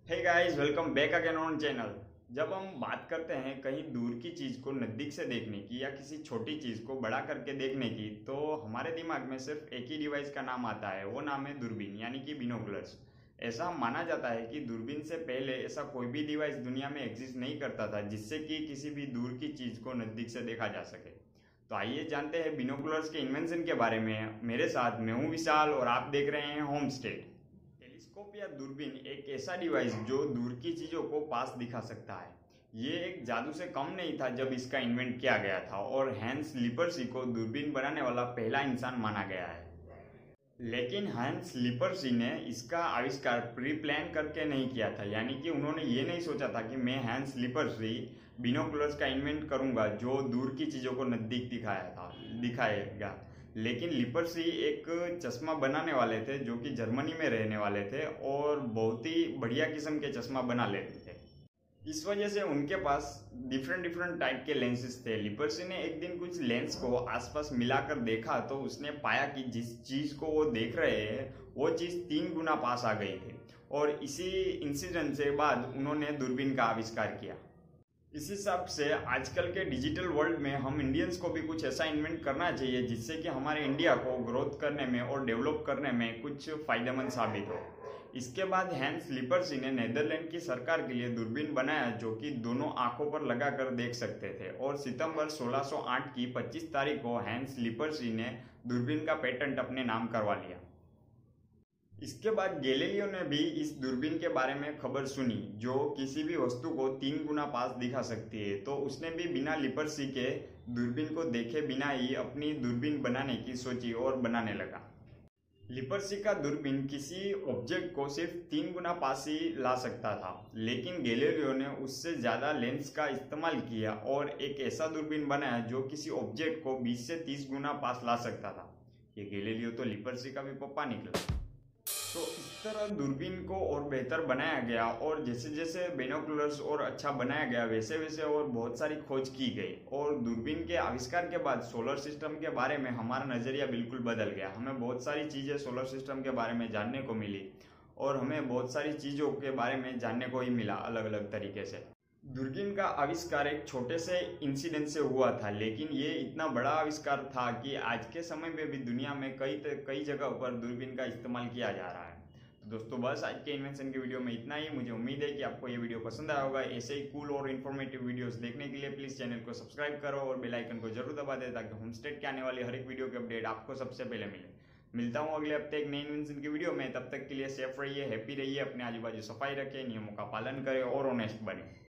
Hey guys, welcome back again on channel. जब हम बात करते हैं कहीं दूर की चीज़ को नज़दीक से देखने की या किसी छोटी चीज़ को बड़ा करके देखने की, तो हमारे दिमाग में सिर्फ एक ही डिवाइस का नाम आता है। वो नाम है दूरबीन, यानी कि बिनोकुलर्स। ऐसा माना जाता है कि दूरबीन से पहले ऐसा कोई भी डिवाइस दुनिया में एग्जिस्ट नहीं करता था जिससे कि किसी भी दूर की चीज़ को नज़दीक से देखा जा सके। तो आइए जानते हैं बिनोकुलर्स के इन्वेंशन के बारे में। मेरे साथ मैं हूँ विशाल और आप देख रहे हैं होमस्टेड। टेलीस्कोप या दूरबीन एक ऐसा डिवाइस जो दूर की चीजों को पास दिखा सकता है। ये एक जादू से कम नहीं था जब इसका इन्वेंट किया गया था, और हैंस लिपर्सी को दूरबीन बनाने वाला पहला इंसान माना गया है। लेकिन हैंस लिपर्सी ने इसका आविष्कार प्री प्लान करके नहीं किया था, यानी कि उन्होंने ये नहीं सोचा था कि मैं हैंस लिपर्सी बिनोकुलर्स का इन्वेंट करूंगा जो दूर की चीज़ों को नज़दीक दिखाएगा। लेकिन लिपर्सी एक चश्मा बनाने वाले थे जो कि जर्मनी में रहने वाले थे और बहुत ही बढ़िया किस्म के चश्मा बना लेते थे। इस वजह से उनके पास डिफरेंट डिफरेंट टाइप के लेंसेज थे। लिपर्सी ने एक दिन कुछ लेंस को आसपास मिलाकर देखा तो उसने पाया कि जिस चीज को वो देख रहे हैं वो चीज 3 गुना पास आ गई थी, और इसी इंसिडेंट से बाद उन्होंने दूरबीन का आविष्कार किया। इस हिसाब से आजकल के डिजिटल वर्ल्ड में हम इंडियंस को भी कुछ ऐसा इन्वेंट करना चाहिए जिससे कि हमारे इंडिया को ग्रोथ करने में और डेवलप करने में कुछ फायदेमंद साबित हो। इसके बाद हैंस लिपर्सी ने नीदरलैंड की सरकार के लिए दूरबीन बनाया जो कि दोनों आंखों पर लगाकर देख सकते थे, और सितंबर 1608 की 25 तारीख को हैंस लिपर्सी ने दूरबीन का पेटेंट अपने नाम करवा लिया। इसके बाद गैलीलियो ने भी इस दूरबीन के बारे में खबर सुनी जो किसी भी वस्तु को 3 गुना पास दिखा सकती है, तो उसने भी बिना लिपर्सी के दूरबीन को देखे बिना ही अपनी दूरबीन बनाने की सोची और बनाने लगा। लिपर्सी का दूरबीन किसी ऑब्जेक्ट को सिर्फ 3 गुना पास ही ला सकता था, लेकिन गैलीलियो ने उससे ज़्यादा लेंस का इस्तेमाल किया और एक ऐसा दूरबीन बनाया जो किसी ऑब्जेक्ट को 20 से 30 गुना पास ला सकता था। ये गैलीलियो तो लिपर्सी का भी पप्पा निकला। तो इस तरह दूरबीन को और बेहतर बनाया गया, और जैसे जैसे बाइनोकुलर्स और अच्छा बनाया गया वैसे वैसे और बहुत सारी खोज की गई, और दूरबीन के आविष्कार के बाद सोलर सिस्टम के बारे में हमारा नज़रिया बिल्कुल बदल गया। हमें बहुत सारी चीज़ें सोलर सिस्टम के बारे में जानने को मिली, और हमें बहुत सारी चीज़ों के बारे में जानने को ही मिला अलग अलग तरीके से। दूरबीन का आविष्कार एक छोटे से इंसिडेंट से हुआ था, लेकिन ये इतना बड़ा आविष्कार था कि आज के समय में भी दुनिया में कई जगह पर दूरबीन का इस्तेमाल किया जा रहा है। तो दोस्तों, बस आज के इन्वेंशन की वीडियो में इतना ही। मुझे उम्मीद है कि आपको ये वीडियो पसंद आया होगा। ऐसे ही कूल और इन्फॉर्मेटिव वीडियोस देखने के लिए प्लीज़ चैनल को सब्सक्राइब करो और बेल आइकन को जरूर दबा दे ताकि होमस्टेड के आने वाली हर एक वीडियो की अपडेट आपको सबसे पहले मिले। मिलता हूँ अगले हफ्ते एक नई इन्वेंशन की वीडियो में। तब तक के लिए सेफ रहिए, हैप्पी रहिए, अपने आजू बाजू सफाई रखें, नियमों का पालन करें और ऑनेस्ट बने।